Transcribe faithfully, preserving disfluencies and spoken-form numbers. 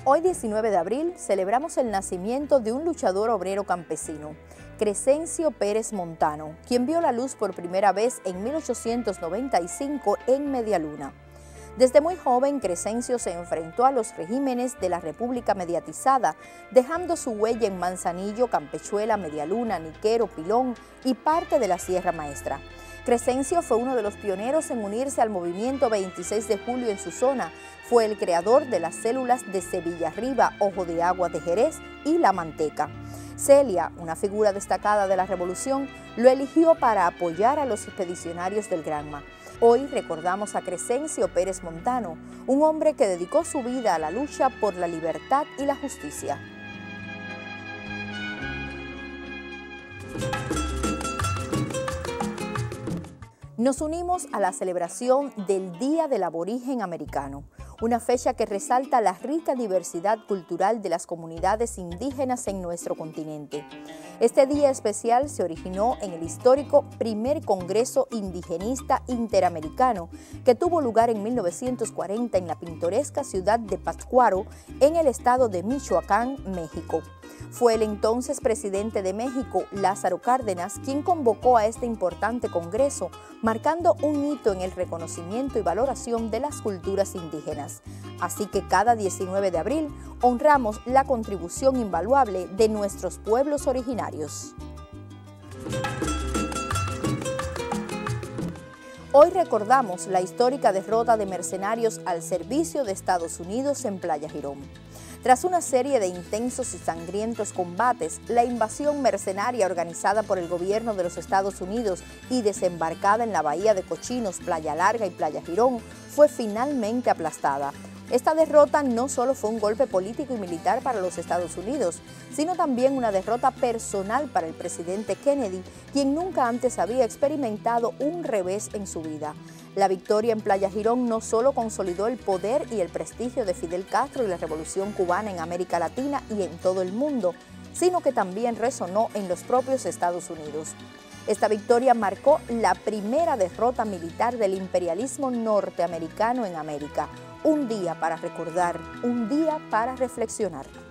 Hoy, diecinueve de abril, celebramos el nacimiento de un luchador obrero campesino, Crescencio Pérez Montano, quien vio la luz por primera vez en mil ochocientos noventa y cinco en Medialuna. Desde muy joven, Crescencio se enfrentó a los regímenes de la República mediatizada, dejando su huella en Manzanillo, Campechuela, Medialuna, Niquero, Pilón y parte de la Sierra Maestra. Crescencio fue uno de los pioneros en unirse al movimiento veintiséis de julio en su zona. Fue el creador de las células de Sevilla Arriba, Ojo de Agua de Jerez y La Manteca. Celia, una figura destacada de la revolución, lo eligió para apoyar a los expedicionarios del Granma. Hoy recordamos a Crescencio Pérez Montano, un hombre que dedicó su vida a la lucha por la libertad y la justicia. Nos unimos a la celebración del Día del Aborigen Americano, una fecha que resalta la rica diversidad cultural de las comunidades indígenas en nuestro continente. Este día especial se originó en el histórico primer Congreso Indigenista Interamericano, que tuvo lugar en mil novecientos cuarenta en la pintoresca ciudad de Pátzcuaro, en el estado de Michoacán, México. Fue el entonces presidente de México, Lázaro Cárdenas, quien convocó a este importante congreso, marcando un hito en el reconocimiento y valoración de las culturas indígenas. Así que cada diecinueve de abril honramos la contribución invaluable de nuestros pueblos originarios. Hoy recordamos la histórica derrota de mercenarios al servicio de Estados Unidos en Playa Girón. Tras una serie de intensos y sangrientos combates, la invasión mercenaria organizada por el gobierno de los Estados Unidos y desembarcada en la bahía de Cochinos, Playa Larga y Playa Girón fue finalmente aplastada. Esta derrota no solo fue un golpe político y militar para los Estados Unidos, sino también una derrota personal para el presidente Kennedy, quien nunca antes había experimentado un revés en su vida. La victoria en Playa Girón no solo consolidó el poder y el prestigio de Fidel Castro y la Revolución Cubana en América Latina y en todo el mundo, sino que también resonó en los propios Estados Unidos. Esta victoria marcó la primera derrota militar del imperialismo norteamericano en América. Un día para recordar, un día para reflexionar.